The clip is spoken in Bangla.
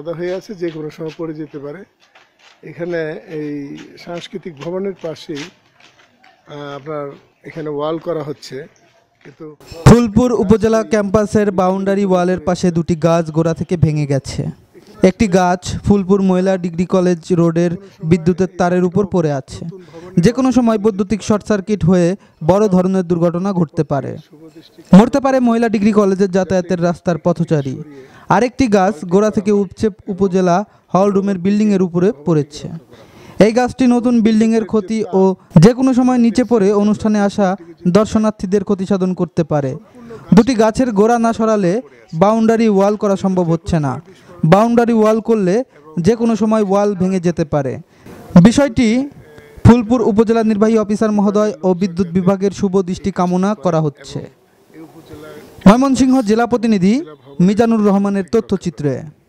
বাধা হয়ে আছে, যে কোনো সময় পড়ে যেতে পারে। এখানে এই সাংস্কৃতিক ভবনের পাশেই আপনার এখানে ওয়াল করা হচ্ছে, কিন্তু ফুলপুর উপজেলা ক্যাম্পাসের বাউন্ডারি ওয়ালের পাশে দুটি গাছ গোড়া থেকে ভেঙে গেছে। একটি গাছ ফুলপুর মহিলা ডিগ্রি কলেজ রোডের বিদ্যুতের তারের উপর পড়ে আছে। যে কোনো সময় বৈদ্যুতিক শর্ট সার্কিট হয়ে বড় ধরনের দুর্ঘটনা ঘটতে পারে। মরতে পারে মহিলা ডিগ্রি কলেজের যাতায়াতের রাস্তার পথচারী। আরেকটি গাছ গোড়া থেকে উপচে উপজেলা হল রুমের বিল্ডিংয়ের উপরে পড়েছে। এই গাছটি নতুন বিল্ডিংয়ের ক্ষতি ও যে কোনো সময় নিচে পড়ে অনুষ্ঠানে আসা দর্শনার্থীদের ক্ষতি সাধন করতে পারে। দুটি গাছের গোড়া না সরালে বাউন্ডারি ওয়াল করা সম্ভব হচ্ছে না। বাউন্ডারি ওয়াল করলে যে কোনো সময় ওয়াল ভেঙে যেতে পারে। বিষয়টি ফুলপুর উপজেলা নির্বাহী অফিসার মহোদয় ও বিদ্যুৎ বিভাগের শুভ দৃষ্টি কামনা করা হচ্ছে। ময়মনসিংহ জেলা প্রতিনিধি মিজানুর রহমানের তথ্যচিত্রে।